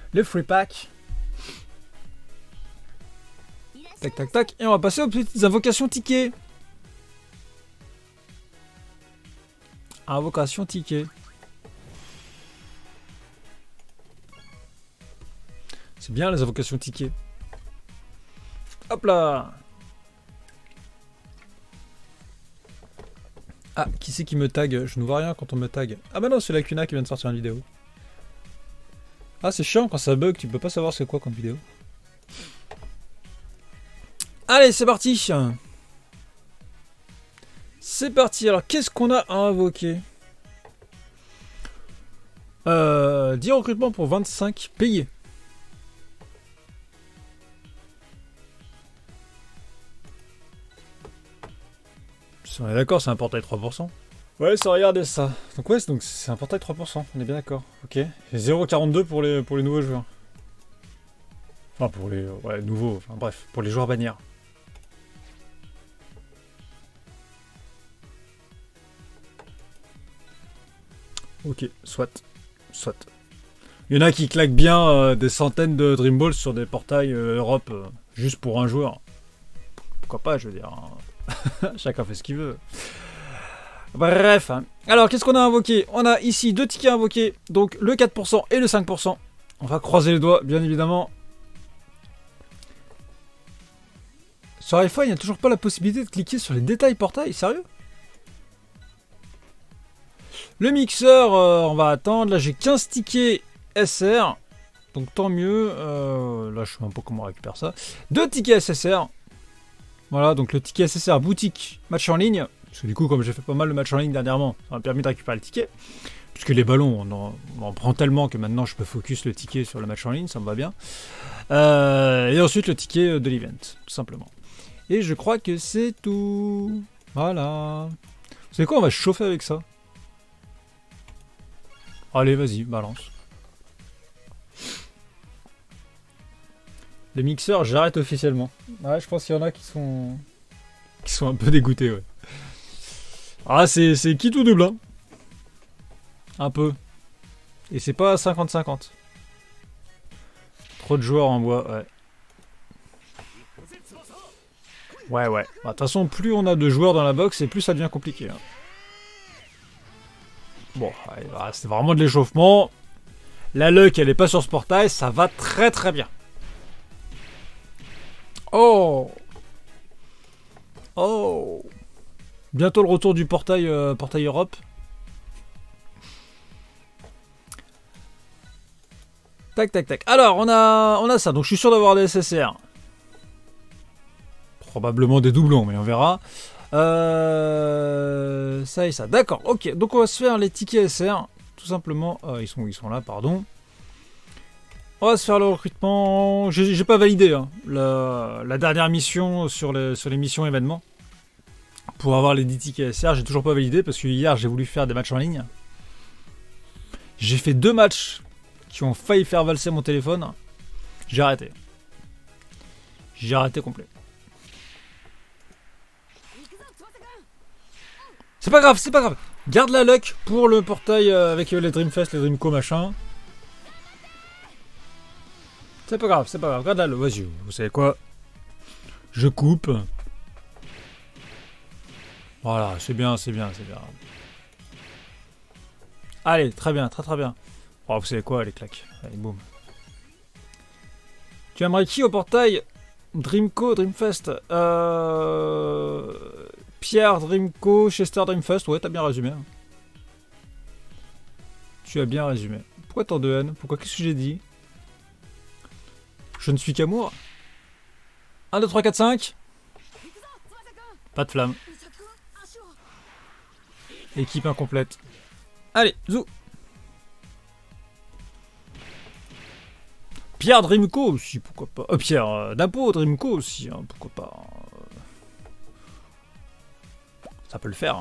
Le free pack. Tac, tac, tac. Et on va passer aux petites invocations tickets. Invocation ticket. C'est bien les invocations tickets. Hop là. Ah, qui c'est qui me tag? Je ne vois rien quand on me tag. Ah bah non, c'est la Kuna qui vient de sortir une vidéo. Ah, c'est chiant quand ça bug, tu peux pas savoir c'est quoi comme vidéo. Allez, c'est parti. C'est parti, alors qu'est-ce qu'on a à invoquer? 10 recrutements pour 25 payés. On est d'accord, c'est un portail 3%. Ouais, ça regardez ça. Donc ouais, donc c'est un portail 3%, on est bien d'accord. Ok. Et 0,42 pour les nouveaux joueurs. Enfin pour les ouais, nouveaux, enfin bref, pour les joueurs bannières. Ok, soit. Il y en a qui claquent bien des centaines de Dream Balls sur des portails Europe juste pour un joueur. Pourquoi pas, je veux dire. Hein. Chacun fait ce qu'il veut. Bref. Alors, qu'est-ce qu'on a invoqué? On a ici 2 tickets invoqués. Donc, le 4% et le 5%. On va croiser les doigts, bien évidemment. Sur iPhone, il n'y a toujours pas la possibilité de cliquer sur les détails portail. Sérieux? Le mixeur, on va attendre. Là, j'ai 15 tickets SR. Donc, tant mieux. Là, je sais même pas comment on récupère ça. 2 tickets SSR. Voilà, donc le ticket SSR boutique match en ligne. Parce que du coup, comme j'ai fait pas mal de matchs en ligne dernièrement, ça m'a permis de récupérer le ticket. Puisque les ballons, on en prend tellement que maintenant je peux focus le ticket sur le match en ligne, ça me va bien. Et ensuite le ticket de l'event, tout simplement. Et je crois que c'est tout. Voilà. Vous savez quoi, on va chauffer avec ça. Allez, vas-y, balance. Les mixeurs, j'arrête officiellement. Ouais, je pense qu'il y en a qui sont un peu dégoûtés, ouais. Ah, c'est qui tout double, hein. Un peu. Et c'est pas 50-50. Trop de joueurs en bois, ouais. Ouais. De toute façon, plus on a de joueurs dans la box, et plus ça devient compliqué. Hein. Bon, c'est vraiment de l'échauffement. La luck, elle est pas sur ce portail, ça va très très bien. Oh! Bientôt le retour du portail Europe. Tac. Alors, on a ça. Donc, je suis sûr d'avoir des SSR. Probablement des doublons, mais on verra. Ça et ça. D'accord, ok. Donc, on va se faire les tickets SR. Tout simplement. Ils sont là, pardon. On va se faire le recrutement. J'ai pas validé hein, la dernière mission sur les missions événements. Pour avoir les 10 tickets SR, j'ai toujours pas validé parce que hier j'ai voulu faire des matchs en ligne. J'ai fait 2 matchs qui ont failli faire valser mon téléphone. J'ai arrêté. J'ai arrêté complet. C'est pas grave. Garde la luck pour le portail avec les Dreamfest, les Dreamco machin. C'est pas grave. Regarde là, vas-y, vous savez quoi? Je coupe. Voilà, c'est bien. Allez, très bien. Oh, vous savez quoi, allez, claque. Allez, boum. Tu aimerais qui au portail? Dreamco, Dreamfest. Pierre, Dreamco, Chester, Dreamfest. Ouais, t'as bien résumé. Hein. Tu as bien résumé. Pourquoi tant de haine? Pourquoi? Qu'est-ce que j'ai dit? Je ne suis qu'amour. 1, 2, 3, 4, 5. Pas de flamme. Équipe incomplète. Allez, zou. Pierre Dreamco aussi, pourquoi pas. Pierre Dapo Dreamco aussi, hein, pourquoi pas. Ça peut le faire.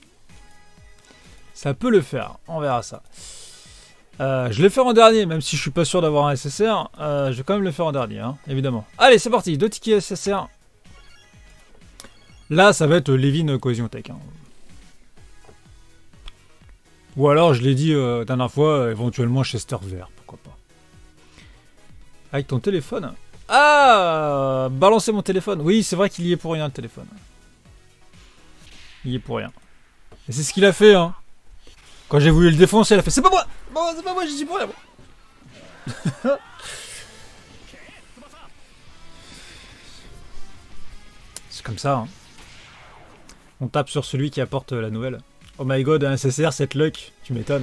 Ça peut le faire, on verra ça. Je l'ai fait en dernier, même si je suis pas sûr d'avoir un SSR. Je vais quand même le faire en dernier, hein, évidemment. Allez, c'est parti, 2 tickets SSR. Là, ça va être Levin Cohesion Tech. Hein. Ou alors, je l'ai dit dernière fois, éventuellement Chester vert, pourquoi pas. Avec ton téléphone? Ah, balancer mon téléphone. Oui, c'est vrai qu'il y est pour rien, le téléphone. Il y est pour rien. Et c'est ce qu'il a fait, hein. Quand j'ai voulu le défoncer, il a fait: c'est pas moi! Bon, c'est pas moi, j'y suis pour rien. C'est comme ça, hein. On tape sur celui qui apporte la nouvelle. Oh my god, un SSR, cette luck, tu m'étonnes.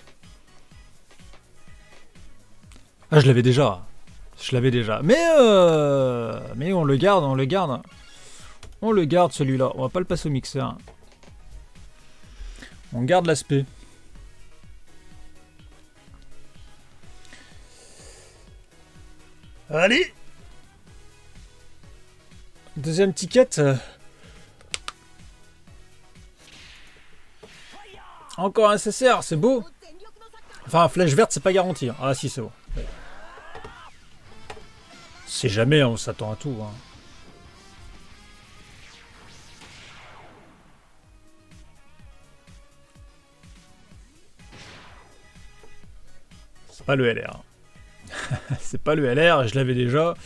Ah, je l'avais déjà. Je l'avais déjà. Mais on le garde, on le garde. On le garde, celui-là. On va pas le passer au mixeur. On garde l'aspect. Allez! Deuxième ticket. Encore un SSR, c'est beau. Enfin, flèche verte, c'est pas garanti. Ah si, c'est bon. C'est jamais, on s'attend à tout. Hein. C'est pas le LR. C'est pas le LR, je l'avais déjà.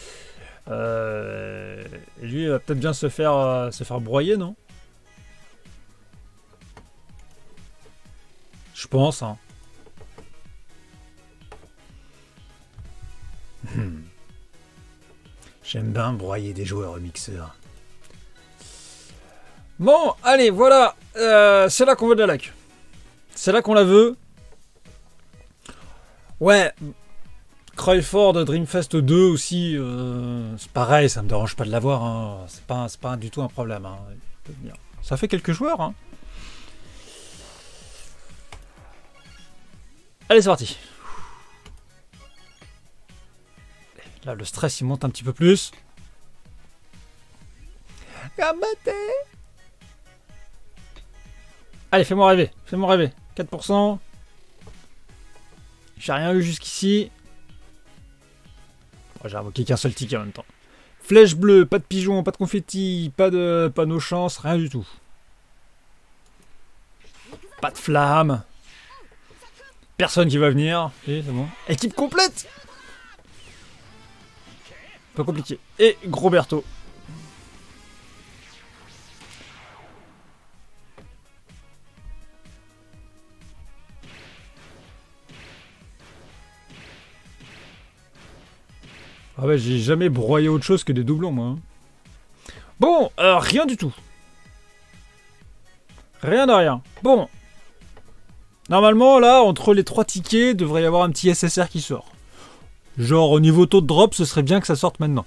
Et lui, il va peut-être bien se faire broyer, non? Je pense, hein. J'aime bien broyer des joueurs au mixeur. Bon, allez, voilà. C'est là qu'on veut de la laque. C'est là qu'on la veut. Ouais. Cryford Dreamfest 2 aussi. C'est pareil, ça me dérange pas de l'avoir. Hein. C'est pas du tout un problème. Hein. Ça fait quelques joueurs. Hein. Allez, c'est parti. Là, le stress, il monte un petit peu plus. Allez, fais-moi rêver. Fais-moi rêver. 4%. J'ai rien eu jusqu'ici. Oh, j'ai invoqué qu'un seul ticket en même temps. Flèche bleue, pas de pigeon, pas de confetti, pas de panneau chance, rien du tout. Pas de flamme. Personne qui va venir. Et c'est bon. Équipe complète. Pas compliqué. Et gros Berthaud. Ah ouais, j'ai jamais broyé autre chose que des doublons, moi. Bon, rien du tout. Rien de rien. Bon. Normalement, là, entre les 3 tickets, devrait y avoir un petit SSR qui sort. Genre, au niveau taux de drop, ce serait bien que ça sorte maintenant.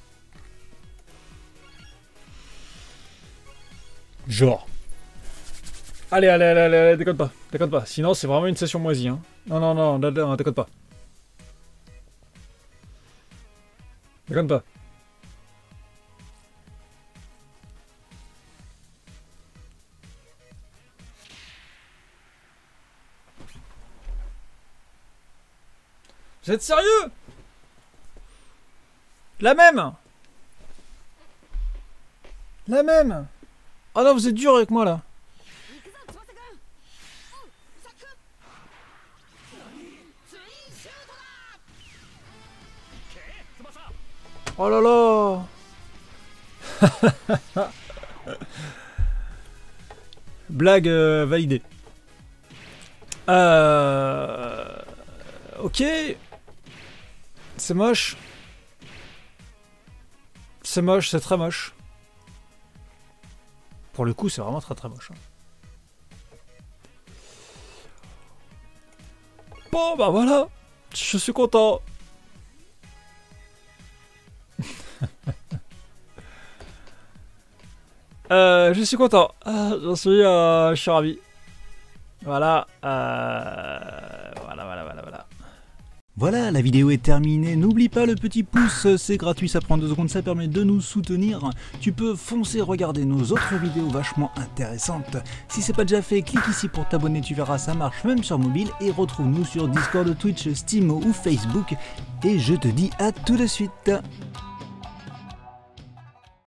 Genre. Allez, allez, allez, allez, déconne pas. Déconne pas. Sinon, c'est vraiment une session moisie. Hein. Non, non, non, non, déconne pas. Déconne pas. Vous êtes sérieux? La même. La même. Oh non, vous êtes dur avec moi là. Oh là là. Blague validée. Ok. C'est moche. C'est moche, c'est très moche. Pour le coup, c'est vraiment très très moche. Hein. Bon, bah voilà. Je suis content. Je suis content. Je suis ravi. Voilà. Voilà. Voilà, la vidéo est terminée. N'oublie pas le petit pouce, c'est gratuit, ça prend 2 secondes, ça permet de nous soutenir. Tu peux foncer regarder nos autres vidéos vachement intéressantes. Si c'est pas déjà fait, clique ici pour t'abonner, tu verras, ça marche même sur mobile. Et retrouve-nous sur Discord, Twitch, Steam ou Facebook. Et je te dis à tout de suite.